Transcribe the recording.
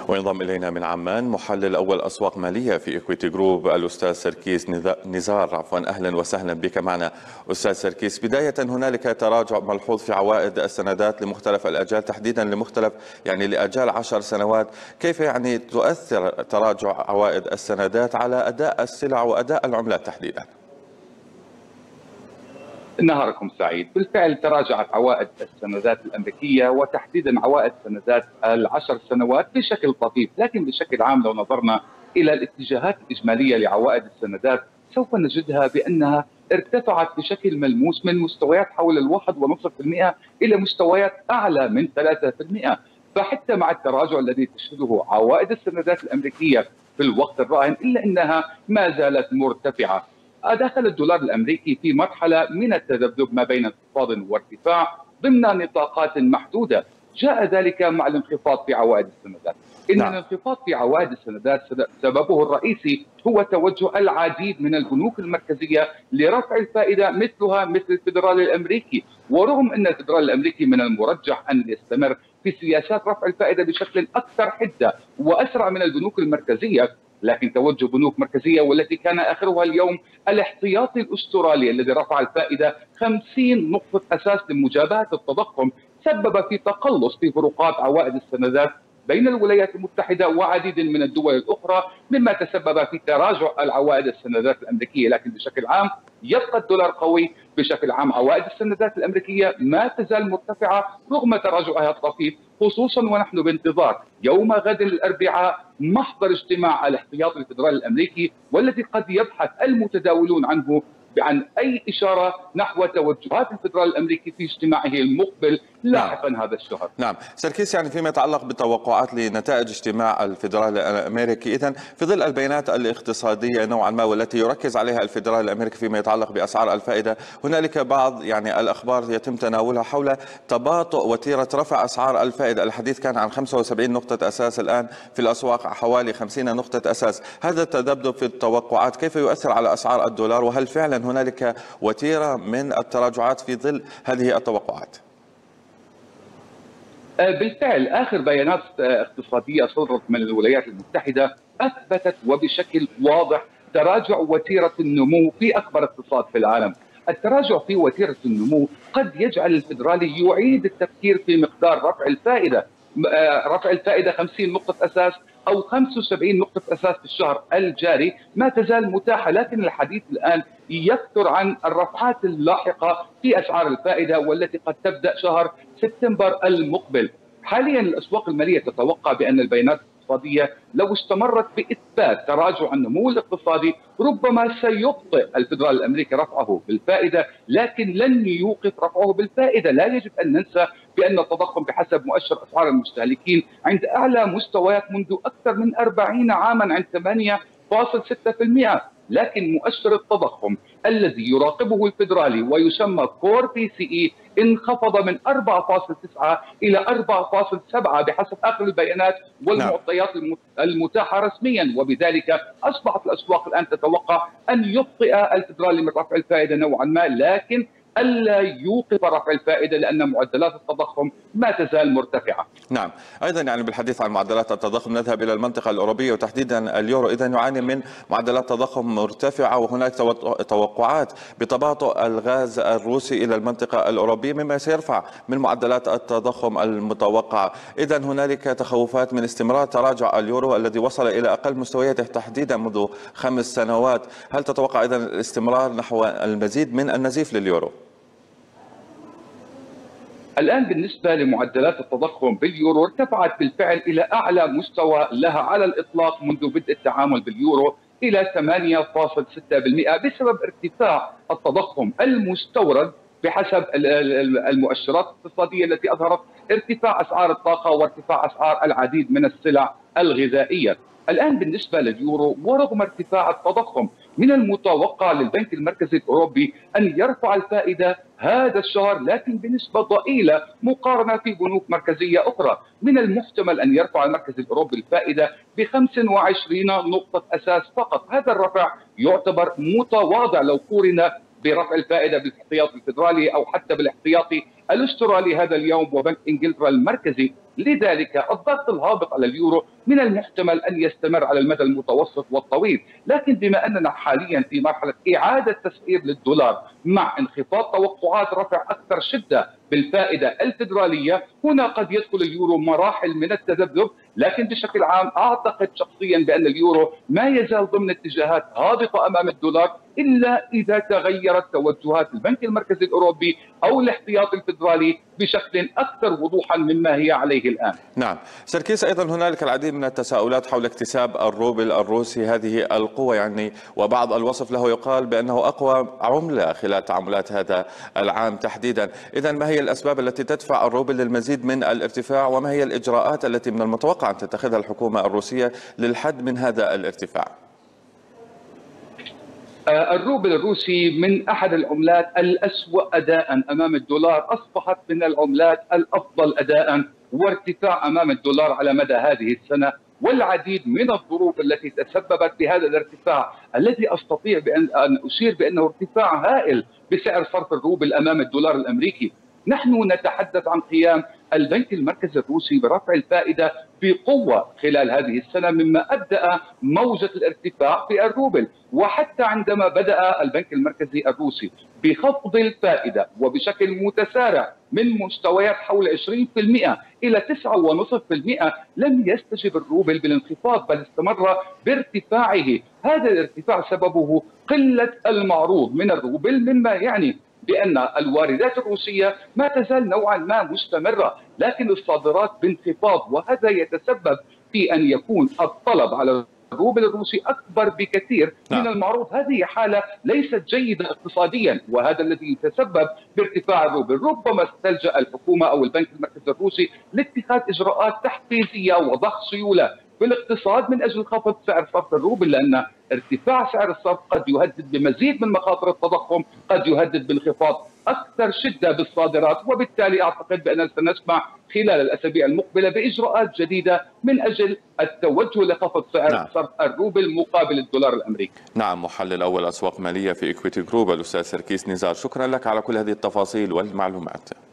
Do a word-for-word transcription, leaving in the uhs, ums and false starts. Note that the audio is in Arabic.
وينضم إلينا من عمان محلل أول أسواق مالية في إكويتي جروب الأستاذ سركيس نزار. عفوا أهلا وسهلا بك معنا أستاذ سركيس. بداية هنالك تراجع ملحوظ في عوائد السندات لمختلف الأجال، تحديدا لمختلف يعني لأجال عشر سنوات. كيف يعني تؤثر تراجع عوائد السندات على أداء السلع وأداء العملات تحديدا؟ نهاركم سعيد. بالفعل تراجعت عوائد السندات الأمريكية وتحديدا عوائد سندات العشر سنوات بشكل طفيف، لكن بشكل عام لو نظرنا إلى الاتجاهات الإجمالية لعوائد السندات سوف نجدها بأنها ارتفعت بشكل ملموس من مستويات حول الواحد ونصف في المئة إلى مستويات أعلى من ثلاثة في المئة. فحتى مع التراجع الذي تشهده عوائد السندات الأمريكية في الوقت الراهن إلا أنها ما زالت مرتفعة. دخل الدولار الامريكي في مرحله من التذبذب ما بين انخفاض وارتفاع ضمن نطاقات محدوده، جاء ذلك مع الانخفاض في عوائد السندات. ان نعم. الانخفاض في عوائد السندات سببه الرئيسي هو توجه العديد من البنوك المركزيه لرفع الفائده مثلها مثل الفدرالي الامريكي، ورغم ان الفدرالي الامريكي من المرجح ان يستمر في سياسات رفع الفائده بشكل اكثر حده واسرع من البنوك المركزيه، لكن توجه بنوك مركزيه والتي كان اخرها اليوم الاحتياطي الاسترالي الذي رفع الفائده خمسين نقطه اساس لمجابهه التضخم سبب في تقلص في فروقات عوائد السندات بين الولايات المتحده وعديد من الدول الاخرى، مما تسبب في تراجع العوائد السندات الامريكيه. لكن بشكل عام يبقى الدولار قوي. بشكل عام عوائد السندات الامريكيه ما تزال مرتفعه رغم تراجعها الطفيف، خصوصا ونحن بانتظار يوم غد الاربعاء محضر اجتماع الاحتياطي الفدرالي الامريكي، والذي قد يبحث المتداولون عنه عن اي اشاره نحو توجهات الفدرالي الامريكي في اجتماعه المقبل لاحقا نعم. هذا الشهر. نعم سركيس، يعني فيما يتعلق بالتوقعات لنتائج اجتماع الفدرالي الامريكي، اذا في ظل البيانات الاقتصاديه نوعا ما والتي يركز عليها الفدرالي الامريكي فيما يتعلق باسعار الفائده، هنالك بعض يعني الاخبار يتم تناولها حول تباطؤ وتيره رفع اسعار الفائده. الحديث كان عن خمسة وسبعين نقطه اساس، الان في الاسواق حوالي خمسين نقطه اساس. هذا التذبذب في التوقعات كيف يؤثر على اسعار الدولار، وهل فعلا هنالك وتيره من التراجعات في ظل هذه التوقعات؟ بالفعل آخر بيانات اقتصادية صدرت من الولايات المتحدة أثبتت وبشكل واضح تراجع وتيرة النمو في أكبر اقتصاد في العالم. التراجع في وتيرة النمو قد يجعل الفدرالي يعيد التفكير في مقدار رفع الفائدة، رفع الفائدة خمسين نقطة أساس أو خمسة وسبعين نقطة أساس في الشهر الجاري ما تزال متاحة، لكن الحديث الآن يكثر عن الرفعات اللاحقة في أسعار الفائدة والتي قد تبدأ شهر سبتمبر المقبل. حاليا الأسواق المالية تتوقع بأن البيانات الاقتصادية لو استمرت بإثبات تراجع النمو الاقتصادي ربما سيبطئ الفدرالي الأمريكي رفعه بالفائدة، لكن لن يوقف رفعه بالفائدة. لا يجب أن ننسى بأن التضخم بحسب مؤشر أسعار المستهلكين عند أعلى مستويات منذ أكثر من أربعين عاما عند ثمانية فاصلة ستة بالمئة، لكن مؤشر التضخم الذي يراقبه الفدرالي ويسمى كور بي سي اي انخفض من أربعة فاصلة تسعة إلى أربعة فاصلة سبعة بحسب آخر البيانات والمعطيات المتاحة رسميا، وبذلك أصبحت الأسواق الآن تتوقع أن يبطئ الفدرالي من رفع الفائدة نوعا ما، لكن ألا يوقف رفع الفائدة لأن معدلات التضخم ما تزال مرتفعة. نعم، أيضا يعني بالحديث عن معدلات التضخم نذهب إلى المنطقة الأوروبية وتحديدا اليورو، إذا يعاني من معدلات تضخم مرتفعة، وهناك توقعات بتباطؤ الغاز الروسي إلى المنطقة الأوروبية مما سيرفع من معدلات التضخم المتوقعة. إذا هنالك تخوفات من استمرار تراجع اليورو الذي وصل إلى أقل مستوياته تحديدا منذ خمس سنوات. هل تتوقع إذا الاستمرار نحو المزيد من النزيف لليورو؟ الآن بالنسبة لمعدلات التضخم باليورو ارتفعت بالفعل إلى أعلى مستوى لها على الإطلاق منذ بدء التعامل باليورو إلى ثمانية فاصلة ستة بالمئة بسبب ارتفاع التضخم المستورد بحسب المؤشرات الاقتصادية التي أظهرت ارتفاع أسعار الطاقة وارتفاع أسعار العديد من السلع الغذائية. الآن بالنسبة لليورو ورغم ارتفاع التضخم من المتوقع للبنك المركزي الأوروبي أن يرفع الفائدة هذا الشهر، لكن بنسبة ضئيلة مقارنة في بنوك مركزية أخرى. من المحتمل أن يرفع المركز الأوروبي الفائدة ب خمسة وعشرين نقطة أساس فقط. هذا الرفع يعتبر متواضع لو قورن برفع الفائده بالاحتياطي الفدرالي او حتى بالاحتياطي الاسترالي هذا اليوم وبنك انجلترا المركزي. لذلك الضغط الهابط على اليورو من المحتمل ان يستمر على المدى المتوسط والطويل، لكن بما اننا حاليا في مرحله اعاده تسعير للدولار مع انخفاض توقعات رفع اكثر شده بالفائده الفدراليه، هنا قد يدخل اليورو مراحل من التذبذب، لكن بشكل عام اعتقد شخصيا بان اليورو ما يزال ضمن اتجاهات هابطه امام الدولار الا اذا تغيرت توجهات البنك المركزي الاوروبي او الاحتياطي الفدرالي بشكل اكثر وضوحا مما هي عليه الان. نعم، سركيس، ايضا هنالك العديد من التساؤلات حول اكتساب الروبل الروسي هذه القوة، يعني وبعض الوصف له يقال بانه اقوى عملة خلال تعاملات هذا العام تحديدا. اذا ما هي الاسباب التي تدفع الروبل للمزيد من الارتفاع، وما هي الاجراءات التي من المتوقع ان تتخذها الحكومة الروسية للحد من هذا الارتفاع؟ الروبل الروسي من أحد العملات الأسوأ أداء أمام الدولار، أصبحت من العملات الأفضل أداء وارتفاع أمام الدولار على مدى هذه السنة، والعديد من الظروف التي تسببت بهذا الارتفاع الذي أستطيع بأن أشير بأنه ارتفاع هائل بسعر صرف الروبل أمام الدولار الأمريكي. نحن نتحدث عن قيام البنك المركزي الروسي برفع الفائدة بقوة خلال هذه السنة، مما أبدأ موجة الارتفاع في الروبل، وحتى عندما بدأ البنك المركزي الروسي بخفض الفائدة وبشكل متسارع من مستويات حول عشرين بالمئة إلى تسعة فاصلة خمسة بالمئة لم يستجب الروبل بالانخفاض، بل استمر بارتفاعه. هذا الارتفاع سببه قلة المعروض من الروبل، مما يعني بأن الواردات الروسية ما تزال نوعا ما مستمرة، لكن الصادرات بانخفاض، وهذا يتسبب في أن يكون الطلب على الروبل الروسي أكبر بكثير من المعروض. هذه حالة ليست جيدة اقتصاديا، وهذا الذي يتسبب بارتفاع الروبل. ربما تلجأ الحكومة أو البنك المركزي الروسي لاتخاذ إجراءات تحفيزية وضخ سيولة في الاقتصاد من أجل خفض سعر صرف الروبل، لأن ارتفاع سعر الصرف قد يهدد بمزيد من مخاطر التضخم، قد يهدد بانخفاض أكثر شدة بالصادرات، وبالتالي أعتقد بأننا سنسمع خلال الأسابيع المقبلة بإجراءات جديدة من أجل التوجه لخفض سعر نعم. صرف الروبل مقابل الدولار الأمريكي. نعم، محلل أول أسواق مالية في إكويتي جروب الأستاذ سركيس نزار، شكرا لك على كل هذه التفاصيل والمعلومات.